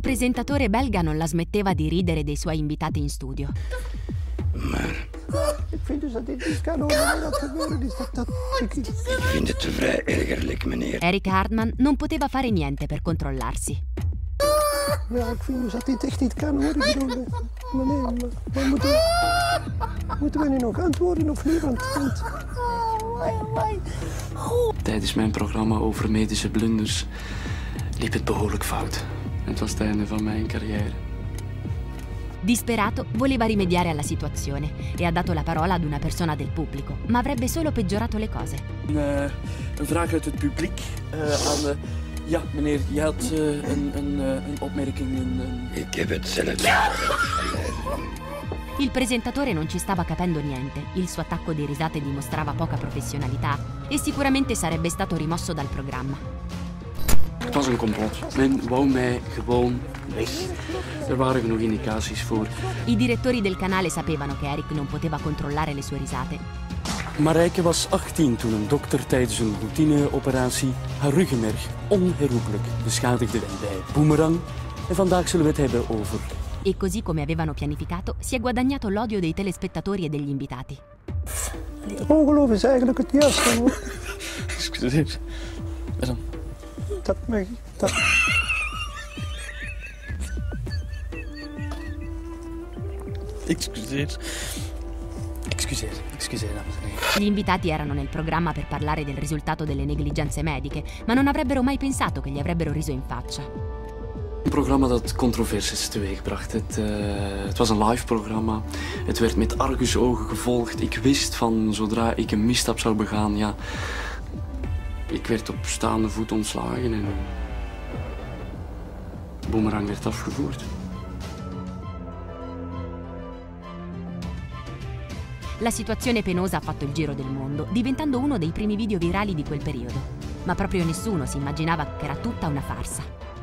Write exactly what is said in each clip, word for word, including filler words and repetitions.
Il presentatore belga non la smetteva di ridere dei suoi invitati in studio. Maar... Ik vind dus dat dit niet kan horen dat gebeuren is. Dat, dat, ik... ik vind het vrij ergerlijk, meneer. Eric Hartman non poteva fare niente per controllarsi. Ja, ik vind dus dat dit echt niet kan hoor. Ik bedoel, meneer, maar, maar moeten, we, moeten we nu nog antwoorden of niet? Want, want... Tijdens mijn programma over medische blunders liep het behoorlijk fout. Het was het einde van mijn carrière. Disperato, voleva rimediare alla situazione e ha dato la parola ad una persona del pubblico, ma avrebbe solo peggiorato le cose. Een, uh, een vraag uit het publiek. Uh, aan, uh, ja, meneer, je had uh, een, een, uh, een opmerking. Een, een... Ik heb het zelf. Il presentatore non ci stava capendo niente, il suo attacco di risate dimostrava poca professionalità e sicuramente sarebbe stato rimosso dal programma. Het was een complot. Men wou mij gewoon weg. Er waren genoeg indicaties voor. I direttori del canale sapevano che Eric non poteva controllare le sue risate. Marijke was achttien toen een dokter tijdens een routineoperatie haar ruggenmerg onherroepelijk beschadigde bij Boomerang. En vandaag zullen we het hebben over... E così come avevano pianificato, si è guadagnato l'odio dei telespettatori e degli invitati. Ongeloof is eigenlijk het juiste hoor. Excuseer. Waarom? Dat mag ik. Dat... Excuseer. Excuseer, excuseer, dames en heren. Gli invitati erano nel programma per parlare del risultato delle negligenze mediche, ma non avrebbero mai pensato che gli avrebbero riso in faccia. Een programma dat controversies teweegbracht. Het, uh, het was een live programma. Het werd met argusogen gevolgd. Ik wist van zodra ik een misstap zou begaan, ja... Ik werd op staande voet ontslagen en... Boomerang werd afgevoerd. La situazione penosa ha fatto il giro del mondo, diventando uno dei primi video virali di quel periodo. Ma proprio nessuno si immaginava che era tutta una farsa.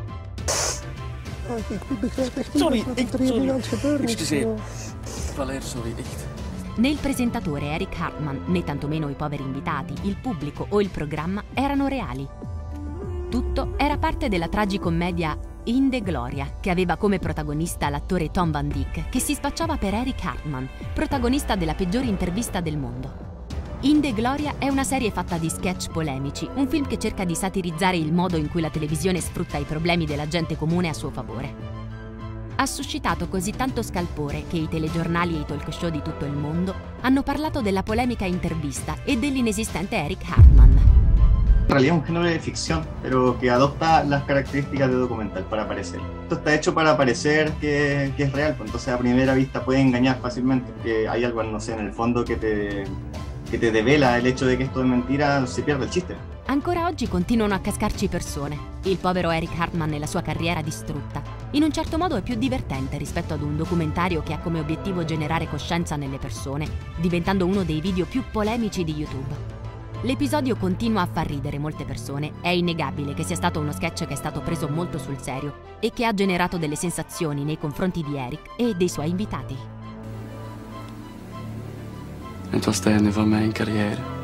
Ik begrijp echt niet Sorry, wat ik, er hier sorry. aan het gebeuren is. Excuseer. Valer, sorry, echt. Né il presentatore Eric Hartman, né tantomeno i poveri invitati, il pubblico o il programma erano reali. Tutto era parte della tragicommedia In the Gloria, che aveva come protagonista l'attore Tom Van Dyke, che si spacciava per Eric Hartman, protagonista della peggiore intervista del mondo. In the Gloria è una serie fatta di sketch polemici, un film che cerca di satirizzare il modo in cui la televisione sfrutta i problemi della gente comune a suo favore. Ha suscitato così tanto scalpore che i telegiornali e i talk show di tutto il mondo hanno parlato della polemica intervista e dell'inesistente Eric Hartman. En realidad es un género de ficción, pero que adopta las características de documental para parecer. Esto está hecho para parecer que, que es real, pues entonces a primera vista puede engañar fácilmente, que hay algo, no sé, en el fondo que te, que te devela el hecho de que esto es mentira, se pierde el chiste. Ancora oggi continuano a cascarci persone. Il povero Eric Hartman e la sua carriera distrutta. In un certo modo è più divertente rispetto ad un documentario che ha come obiettivo generare coscienza nelle persone, diventando uno dei video più polemici di YouTube. L'episodio continua a far ridere molte persone, è innegabile che sia stato uno sketch che è stato preso molto sul serio e che ha generato delle sensazioni nei confronti di Eric e dei suoi invitati. Het was het einde van mijn carrière.